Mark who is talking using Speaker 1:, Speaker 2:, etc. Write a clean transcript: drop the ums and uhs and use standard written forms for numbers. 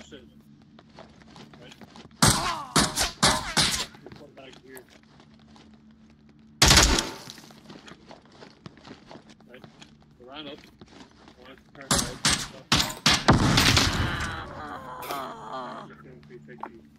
Speaker 1: person. Right? Come back here. Right? Around up. One, turn right. Stop. 350.